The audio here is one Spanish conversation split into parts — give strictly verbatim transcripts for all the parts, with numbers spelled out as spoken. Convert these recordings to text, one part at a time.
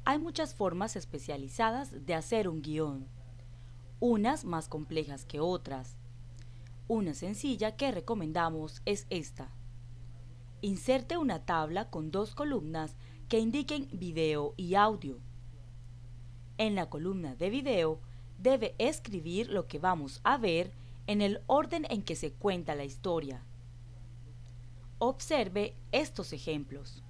Hay muchas formas especializadas de hacer un guión, unas más complejas que otras. Una sencilla que recomendamos es esta. Inserte una tabla con dos columnas que indiquen video y audio. En la columna de video debe escribir lo que vamos a ver en el orden en que se cuenta la historia. Observe estos ejemplos.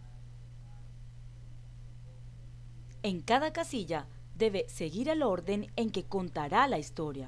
En cada casilla debe seguir el orden en que contará la historia.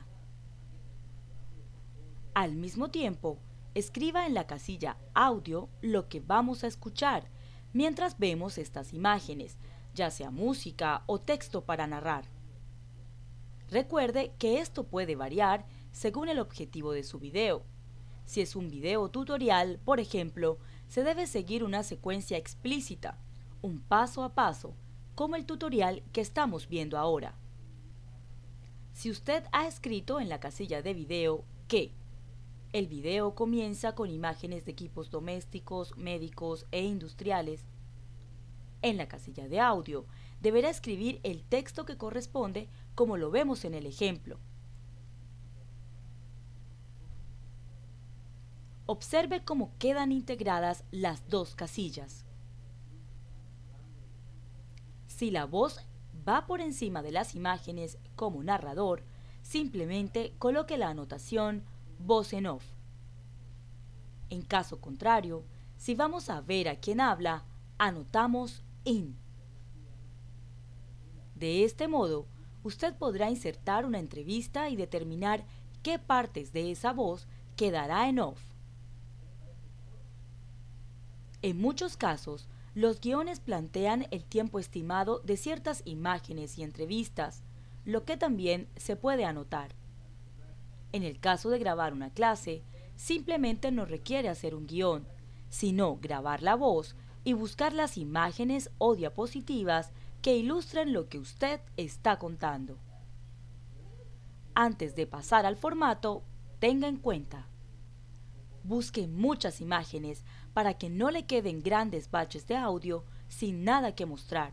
Al mismo tiempo, escriba en la casilla audio lo que vamos a escuchar mientras vemos estas imágenes, ya sea música o texto para narrar. Recuerde que esto puede variar según el objetivo de su video. Si es un video tutorial, por ejemplo, se debe seguir una secuencia explícita, un paso a paso, como el tutorial que estamos viendo ahora. Si usted ha escrito en la casilla de video que el video comienza con imágenes de equipos domésticos, médicos e industriales, en la casilla de audio deberá escribir el texto que corresponde como lo vemos en el ejemplo. Observe cómo quedan integradas las dos casillas. Si la voz va por encima de las imágenes como narrador, simplemente coloque la anotación voz en off. En caso contrario, si vamos a ver a quién habla, anotamos in. De este modo, usted podrá insertar una entrevista y determinar qué partes de esa voz quedará en off. En muchos casos, los guiones plantean el tiempo estimado de ciertas imágenes y entrevistas, lo que también se puede anotar. En el caso de grabar una clase, simplemente no requiere hacer un guión, sino grabar la voz y buscar las imágenes o diapositivas que ilustren lo que usted está contando. Antes de pasar al formato, tenga en cuenta: busque muchas imágenes para que no le queden grandes baches de audio sin nada que mostrar.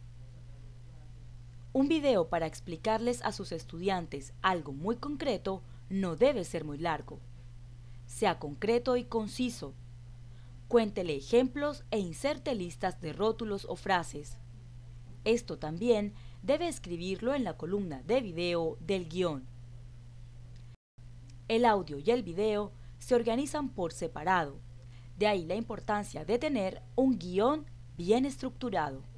Un video para explicarles a sus estudiantes algo muy concreto no debe ser muy largo. Sea concreto y conciso. Cuéntele ejemplos e inserte listas de rótulos o frases. Esto también debe escribirlo en la columna de video del guión. El audio y el video se organizan por separado. De ahí la importancia de tener un guión bien estructurado.